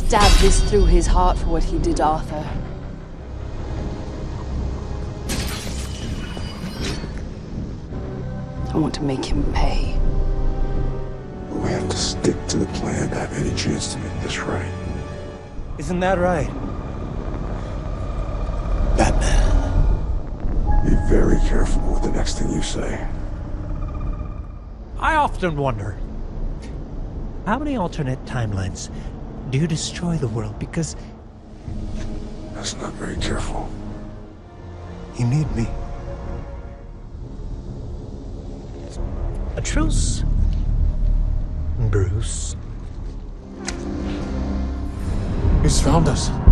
stab this through his heart for what he did Arthur. I want to make him pay. We have to stick to the plan to have any chance to make this right. Isn't that right? Batman. Be very careful with the next thing you say. I often wonder, how many alternate timelines do you destroy the world because... That's not very careful. You need me. A truce, Bruce. He's found us.